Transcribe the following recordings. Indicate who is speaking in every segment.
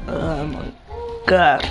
Speaker 1: Oh my god.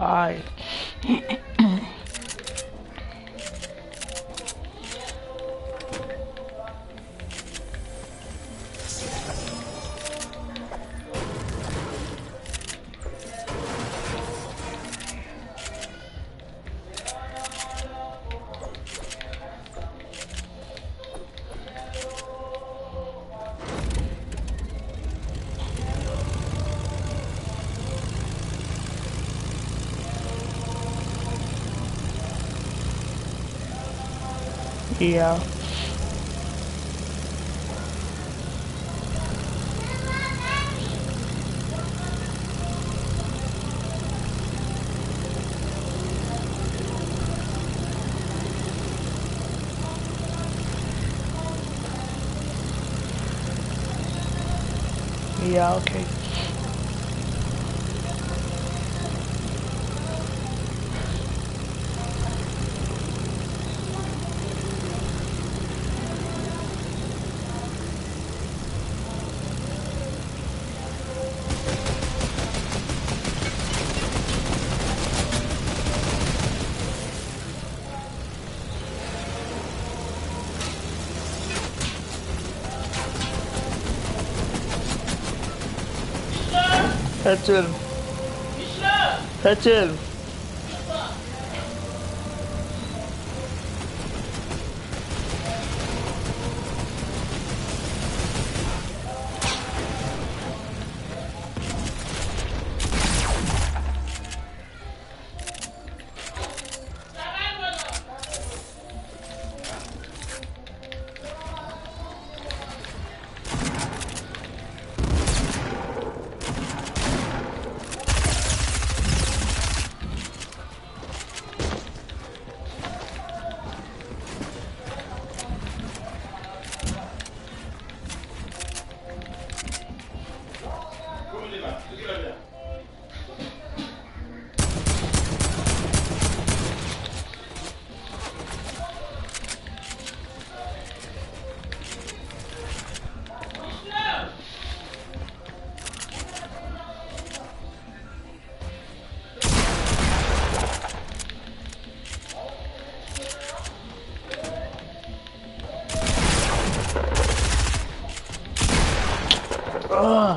Speaker 1: Hi. Yeah. Yeah, okay. Kaçın. Kaçın. Ugh.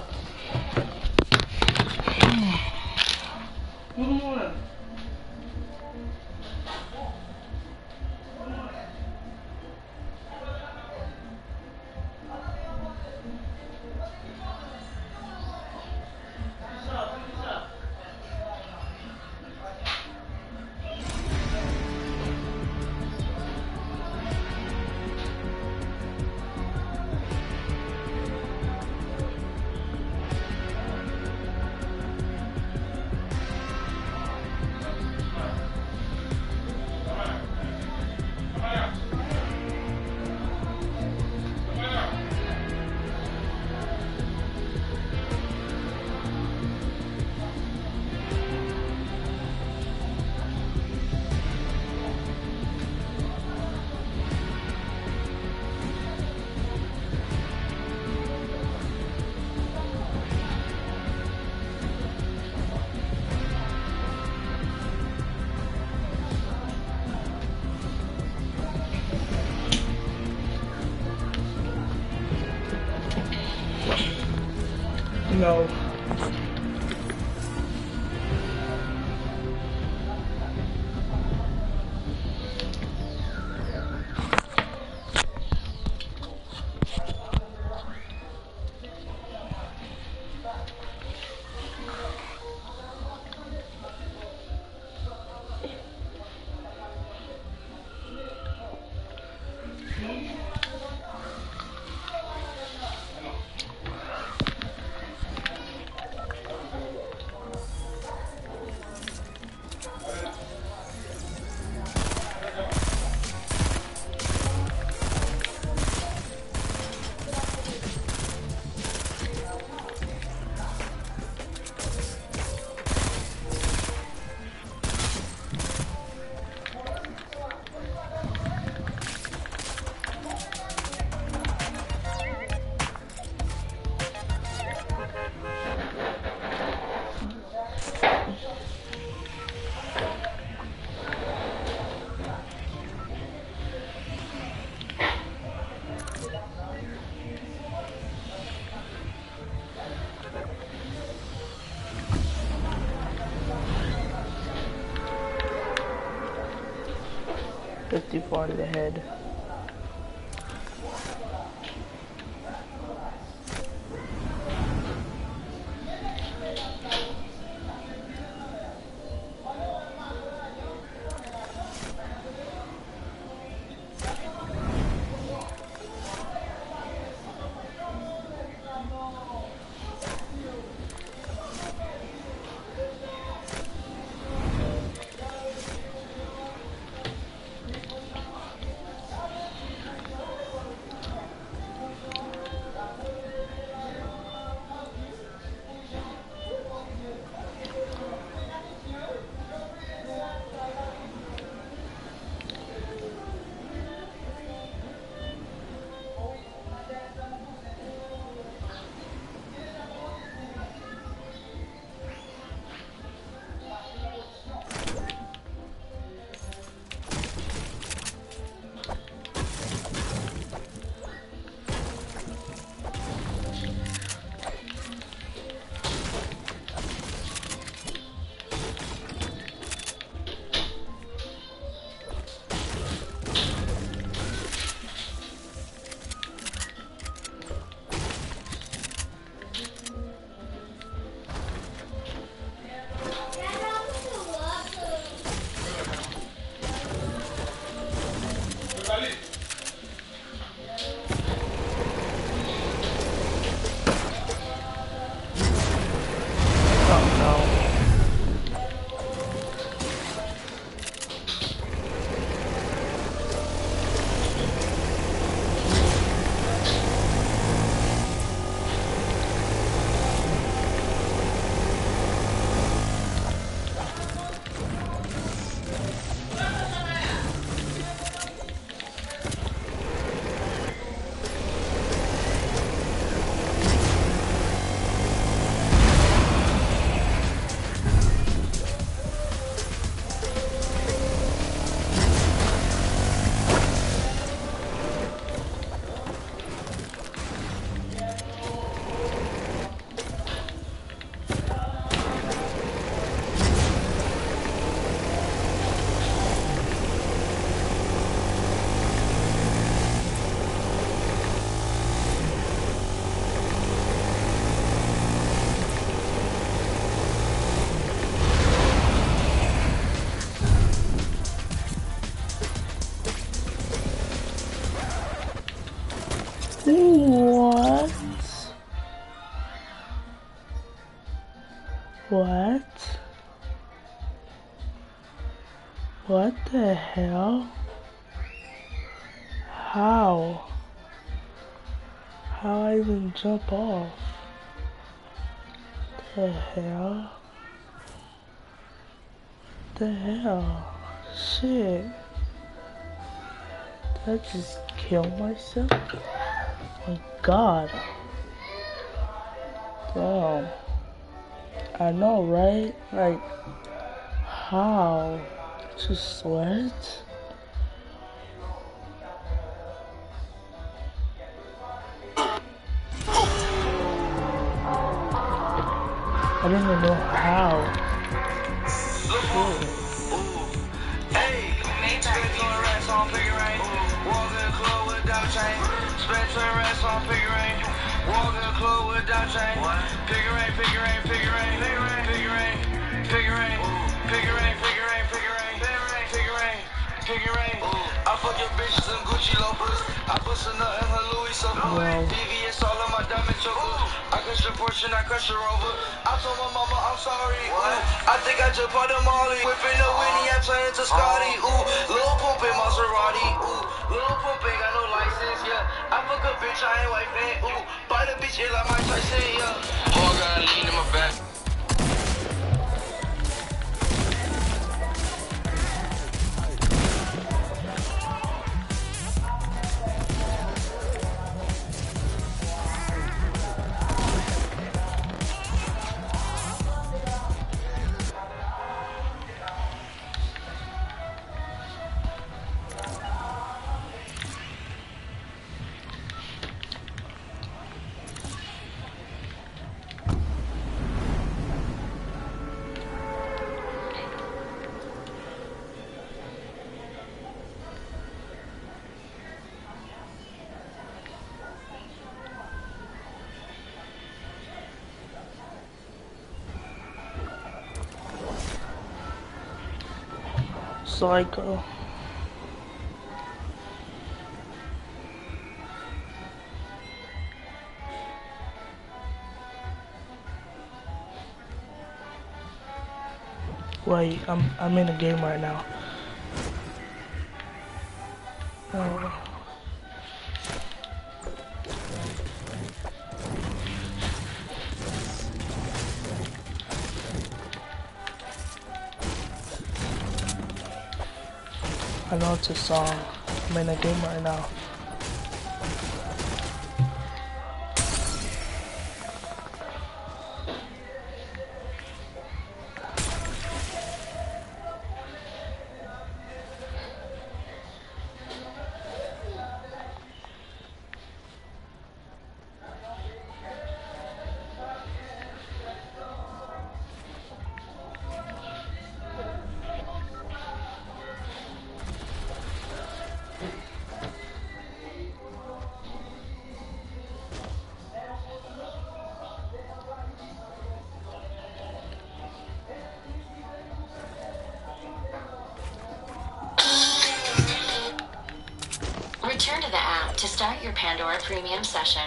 Speaker 1: No. 54 in the head. What? What? What the hell? How? How I even jump off? The hell? The hell? Shit. Did I just kill myself? My God. Damn. I know, right? Like, how? Just sweat? I don't even know how. Shit.
Speaker 2: I fuck your bitches and Gucci loafers. I put some nut in her Louis sofa. VVS all on my diamond chokers. I crush your Porsche and I crush your Rover. I told my mama I'm sorry. I think I just bought a Molly. Whipping the Winnie, I turn into Scotty. Lil Pump in Maserati. Lil Pump ain't got no license, yeah. I fuck a bitch, I ain't wifing. Bite a bitch, it like Mike Tyson, yeah. Hard got lean in my back.
Speaker 1: Psycho. Wait, I'm in a game right now. Oh. I know it's a song. I'm in a game right now.
Speaker 3: Return to the app to start your Pandora Premium session.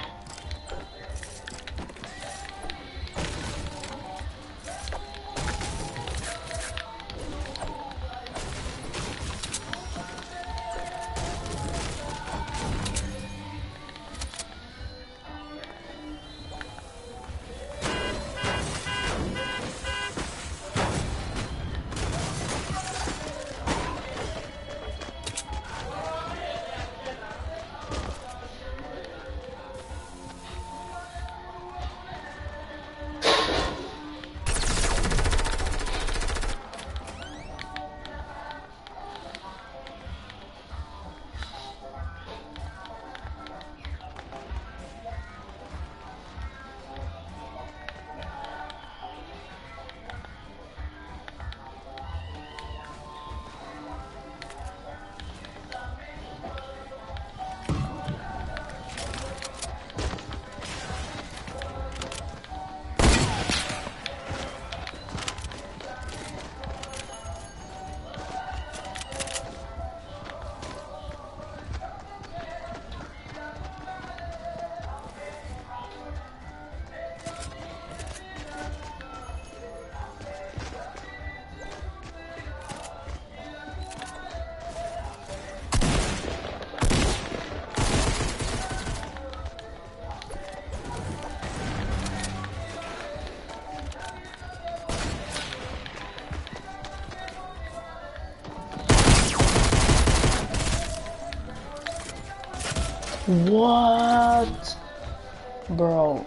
Speaker 1: What? Bro.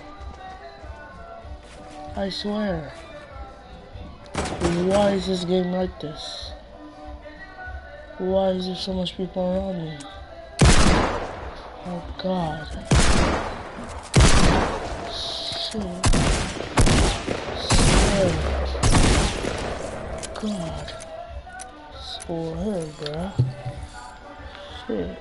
Speaker 1: I swear. Why is this game like this? Why is there so much people around me? Oh god. Shit. God. Swear, bruh. Shit.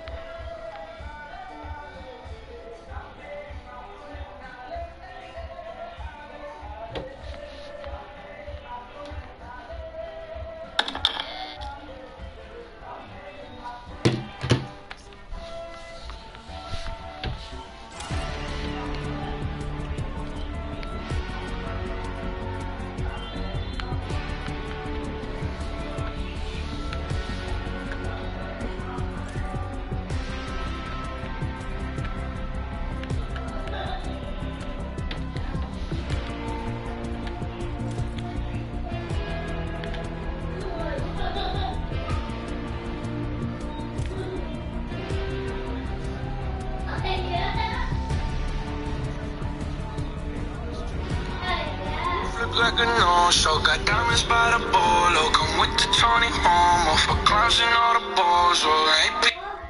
Speaker 2: Like a no-show, got diamonds by the bolo. Come with the Tony Homo for clowns and all the balls. Oh, I ain't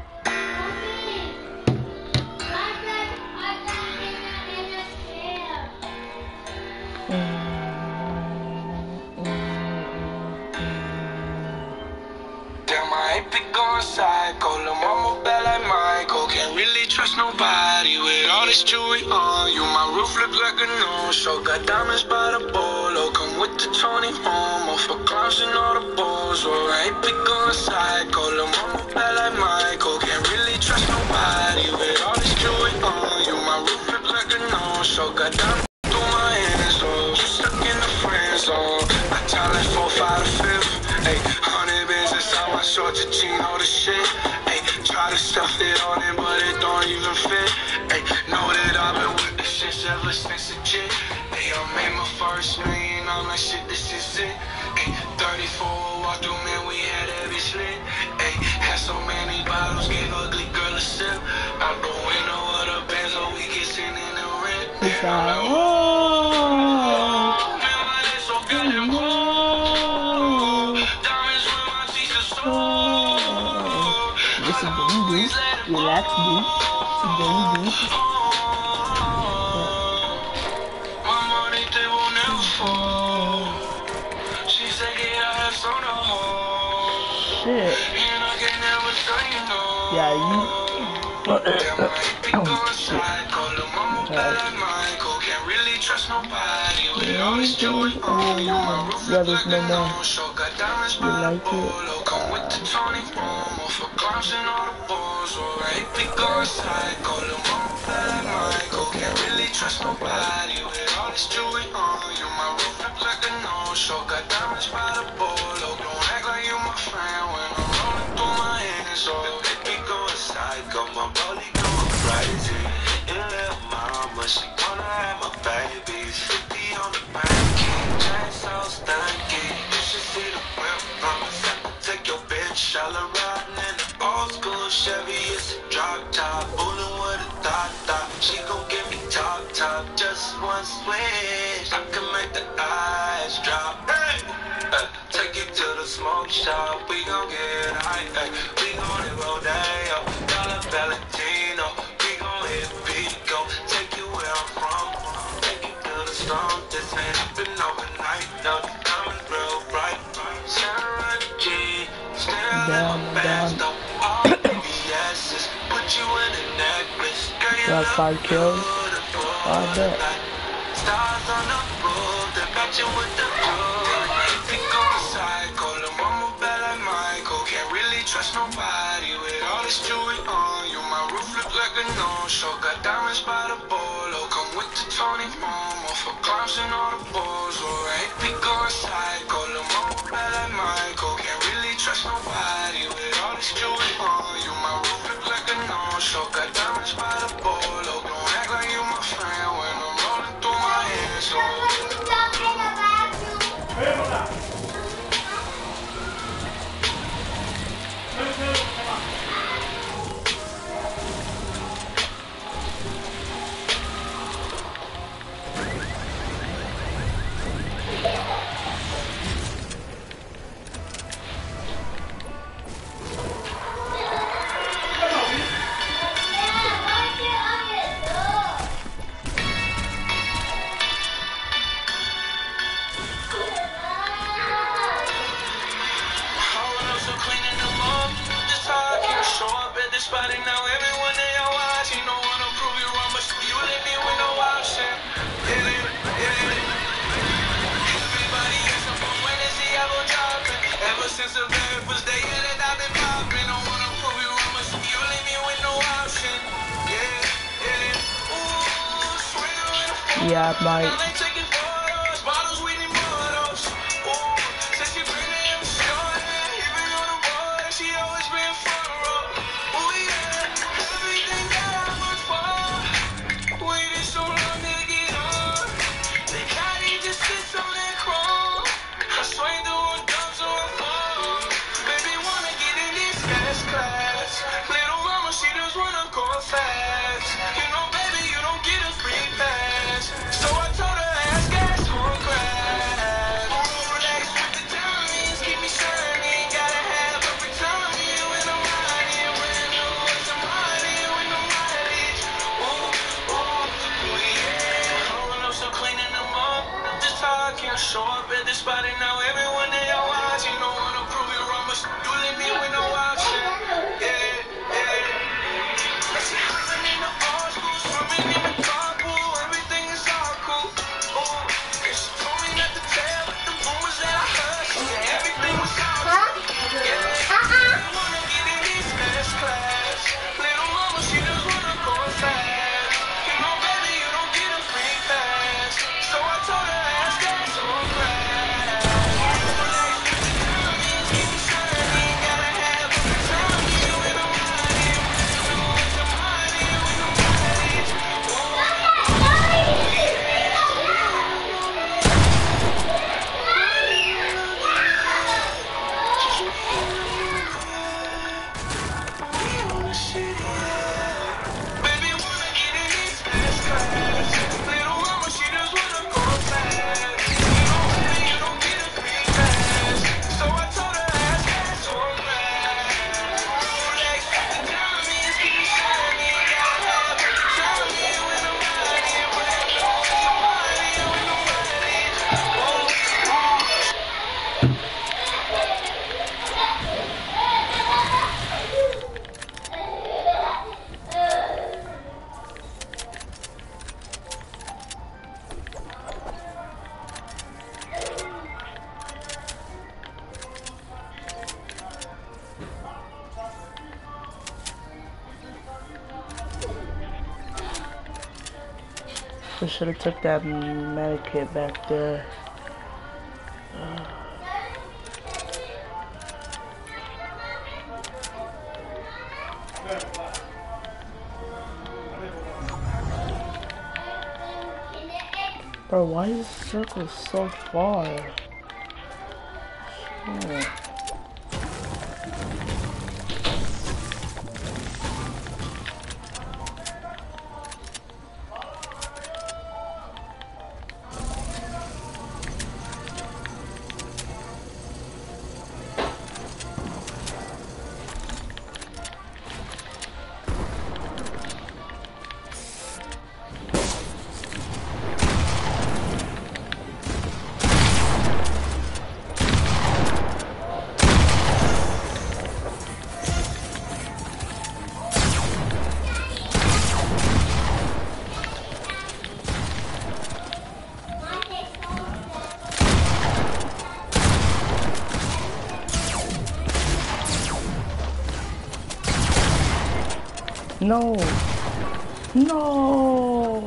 Speaker 2: damn, I ain't be going psycho. Lil' mama bad like Michael. Can't really trust nobody with all this jewelry on you. My roof look like a no-show. Got diamonds by the bolo. Come with the Tony Homo for clowns and all the balls. balls, alright, pick on psycho. Lil' mama bad like Michael. Can't really trust nobody with all this jewelry on. You my roof look like a no-show. Got down through my hands, oh. You stuck in the friend zone. I tell like 4, 5 to 5th. Ayy, 100 bands inside my shorts, a jean, all the shit. Ayy, try to stuff it on it, but it don't even fit. Ayy, know that I've been with this shit ever since a jit. Ayy, I made my first million, I'm like, shit, this is it. Ayy, 34 walk through, man, we had every slit. Ayy, had so many bottles, gave ugly girl a sip. Out the window of the Benz, so we get sitting in the rent.
Speaker 1: It's
Speaker 2: I'm
Speaker 1: like,
Speaker 2: like,
Speaker 1: oh,
Speaker 2: man, why they so goddamn cold? Diamonds with my teeth are so.
Speaker 1: this is what you do. Relax, dude. This is what you do.
Speaker 2: My money, they will never fall. She said, yeah, I have some to hold.
Speaker 1: Shit.
Speaker 2: And I can never say no.
Speaker 1: Yeah, you.
Speaker 2: Damn, I ain't been going psycho. Lil' mama bad like Michael. Can't really trust nobody with all this jewelry on. You my roof look like a no-show. Got diamonds by the bolo. Come with the Tony Romo for clowns and all the balls. Alright, be going psycho. Lil' mama bad like Michael. Can't really trust nobody with all this jewelry on. You my roof look like a no-show. Got diamonds by the bolo. Don't act like you my friend when I'm rolling through my hands. So baby going psycho. My body going crazy. Your little mama, she wanna have my babies. 50 on the banking, chain so stanky. You should see the whip from the set. Take your bitch, all riding in the old school Chevy. It's a drop top, bullin' with a thought. She gon' give me top, just one switch. I can make the eyes drop. Hey, take it to the smoke shop. We gon' get high. We gon' hit Rodeo, Dollar Valentino. We gon' hit Pico. Take you where I'm from. Take you to the storm. This ain't happen overnight. No, the diamonds real bright. Sarah G, still in my best. All BS's. Put you in a necklace. Girl, you
Speaker 1: Got 5 kills. I bet.
Speaker 2: Stars on the roof, they got you with the groove. Think on the psycho, the mama bad like Michael. Can't really trust nobody with all this jewelry on. You my roof look like a no-show. Got diamonds by the bolo. Come with the Tony Romo for clowns and all the balls. Alright, be going psycho, the mama bad like Michael. Can't really trust nobody with all this jewelry on. You my roof look like a no-show. Got diamonds by the bolo. Don't act like you my friend when I'm rolling through my hands. So spotting now everyone they are watching. Don't wanna prove you wrong, but you let me with no option. Everybody asking for when is the album dropping? Ever since the very first day that I've been popping. Don't wanna prove you wrong, but you let me with no option. Ooh, swinging with a phone.
Speaker 1: Yeah, Mike.
Speaker 2: Now they taking photos, bottles we need more of those. Ooh, said she bring it every short. Even on the road, she always been front row. Show up at the spot and now everyone they are watching. Don't wanna prove you wrong, but you leave me with no option. Living in the old school, swimming in the carpool, everything is all cool. And she told me not to tell, but the rumors that I heard, she said everything was all cool.
Speaker 1: I should have took that medikit back there. Bro, why is the circle so far? Shit. No! No!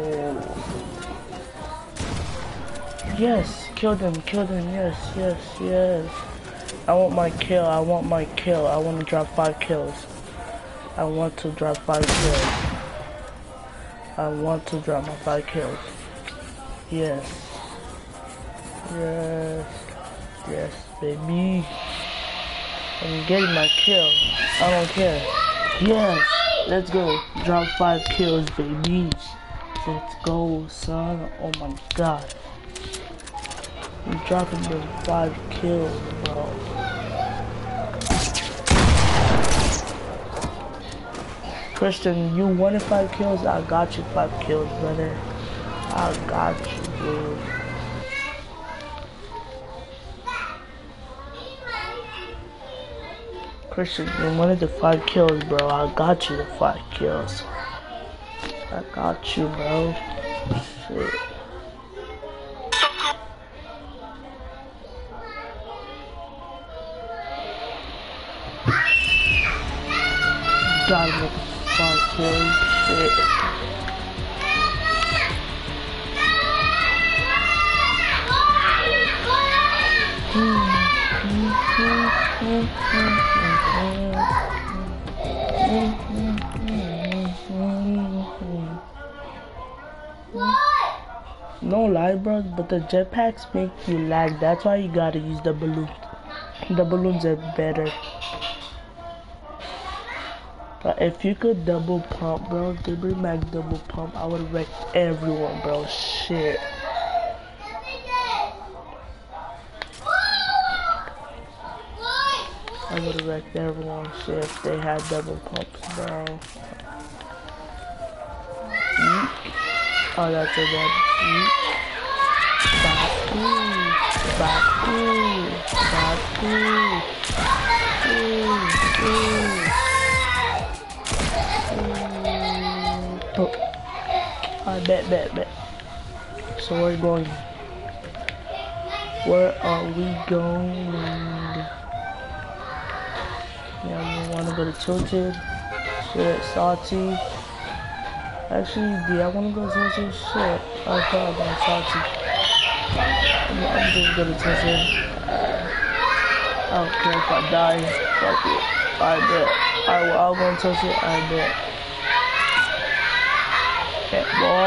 Speaker 1: Yes, kill them, yes, yes, yes. I want my kill, I want my kill. I want to drop 5 kills. I want to drop 5 kills. I want to drop my 5 kills. Yes. Yes. Yes, baby. I'm getting my kill. I don't care. Yes. Let's go. Drop 5 kills, baby. Let's go, son. Oh my god. I'm dropping those 5 kills, bro. Christian, you wanted 5 kills? I got you 5 kills, brother. I got you, dude. Christian, you wanted the 5 kills, bro. I got you the 5 kills. I got you, bro. Shit. Gotta make 5 kills. Shit. No lie, bro, but the jetpacks make you lag. That's why you gotta use the balloons. The balloons are better. But if you could double pump, bro, they bring back double pump, I would've wrecked everyone, bro. Shit. I would've wrecked everyone, shit, if they had double pumps, bro. Oh, that's a bad. Baku. Oh. I bet. So we're going. Where are we going? Yeah, we wanna go to Tilted. Shit, Salty. Actually, do I wanna go to Tilted? Shit, I thought about Salty. I'm just gonna Tilted. I don't care if I die. Fuck it. I bet. I'll go to Tilted. I bet. Yeah,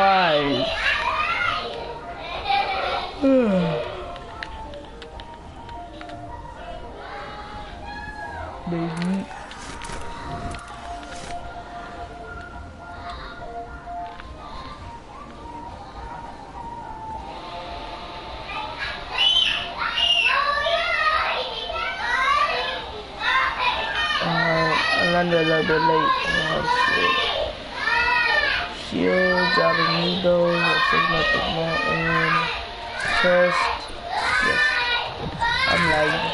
Speaker 1: boys. Baby. I'm under a little bit late. Oh shit. Shields out of needles. Let's take up the mountain. Chest. Yes. I'm lagging.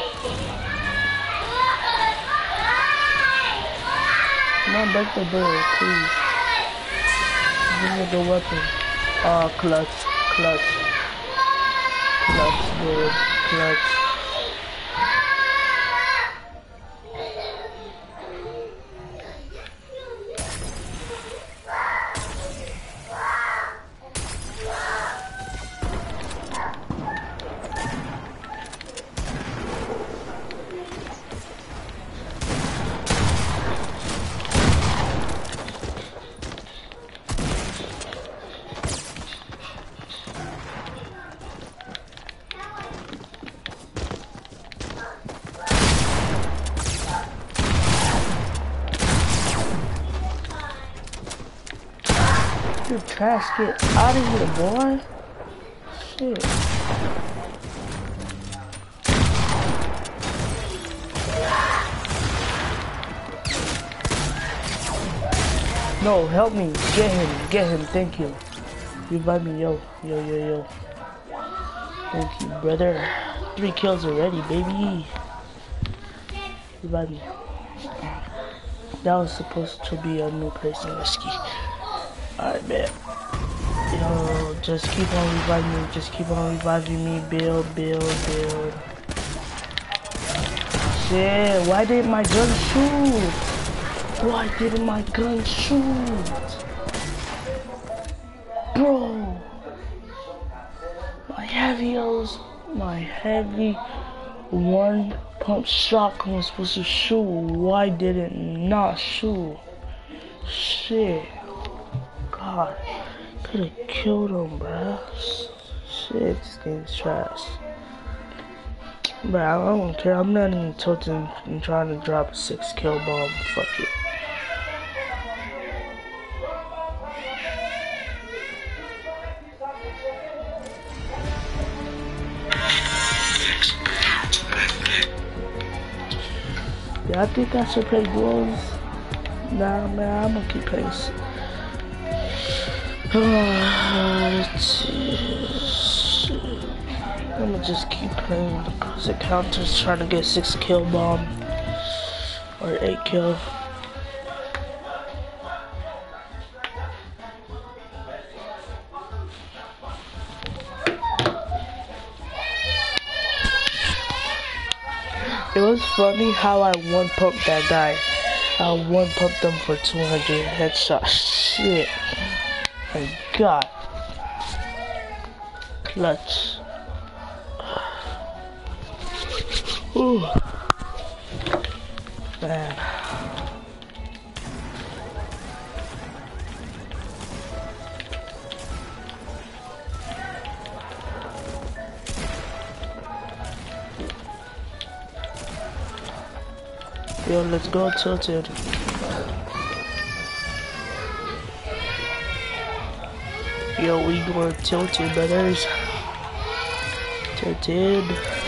Speaker 1: Come on, break the door, please. Give me the weapon. Oh, clutch, good, clutch. You trash, get out of here, boy. Shit. No, help me. Get him, thank you. Revive me, yo. Thank you, brother. 3 kills already, baby. Revive me. That was supposed to be a new place in Whiskey. Alright, man. Yo, just keep on reviving me. Just keep on reviving me. Build. Shit, why didn't my gun shoot? Why didn't my gun shoot? Bro. My heavy 1-pump shotgun was supposed to shoot. Why did it not shoot? Shit. God. Could've killed him, bruh. Shit, this game's trash. But I don't care. I'm not even tilting and trying to drop a 6 kill bomb. Fuck it. Yeah, I think I should play duels. Nah, man, I'm gonna keep playing. I'm gonna just keep playing because it counts as trying to get 6 kill bomb or 8 kill. It was funny how I 1-pumped that guy. I 1-pumped him for 200 headshot. Shit. My God. Clutch. Ooh. Man. Yo, let's go tilted. Yo, we going tilted, brothers. Tilted.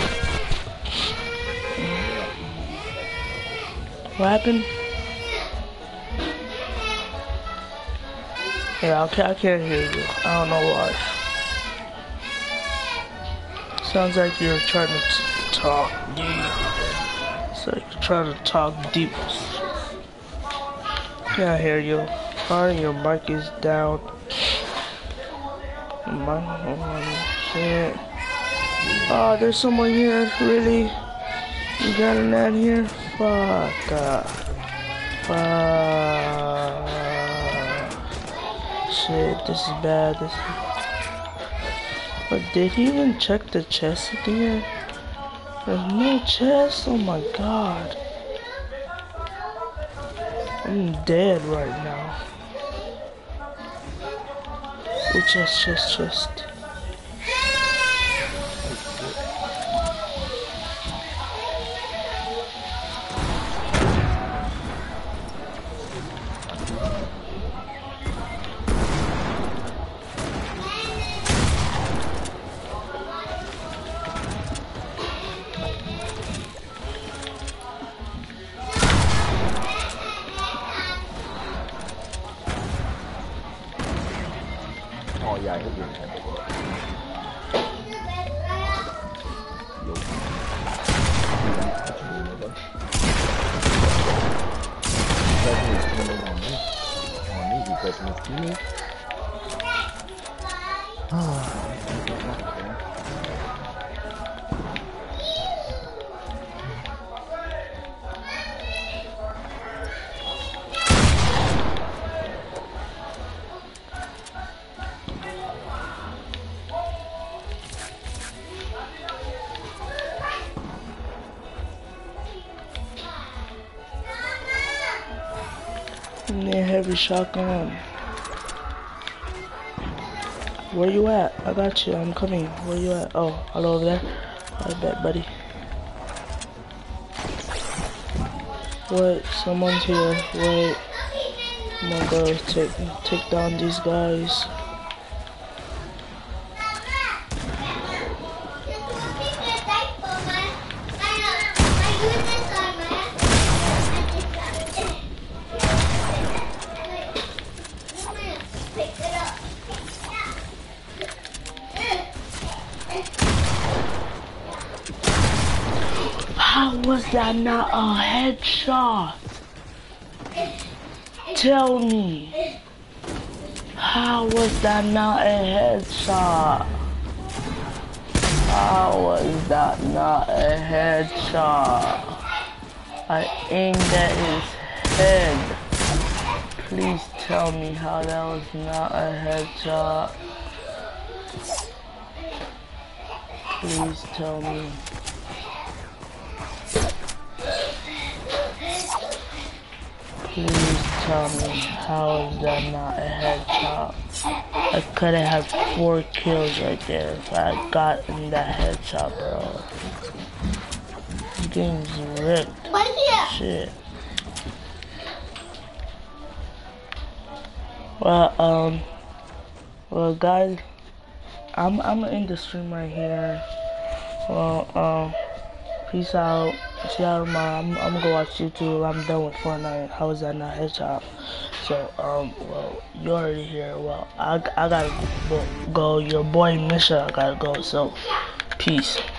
Speaker 1: What happened? Yeah, I can't hear you. I don't know why. Sounds like you're trying to talk deep. It's like you're trying to talk deep. Can't hear you. Sorry, your mic is down. Shit. Oh, there's someone here. Really? You got an ad here? Fuck. Shit, this is bad. But did he even check the chest at the end? There's no chest? Oh my God. I'm dead right now. Oh, chest. Heavy shotgun. Where you at? I got you. I'm coming. Where you at? Oh, all over there. I bet, buddy. Wait, someone's here. Wait. I'm gonna go take down these guys. How was that not a headshot? Tell me. How was that not a headshot? How was that not a headshot? I aimed at his head. Please tell me how that was not a headshot. Please tell me. Please tell me how is that not a headshot? I could have had 4 kills right there if I got in that headshot, bro. This game's rigged. Shit. Well, guys, I'm gonna end the stream right here. Well, peace out. See y'all tomorrow. I'm gonna go watch YouTube. I'm done with Fortnite. How is that not headshot? So, well, you already here. Well, I gotta go. Your boy Misha, I gotta go. So, peace.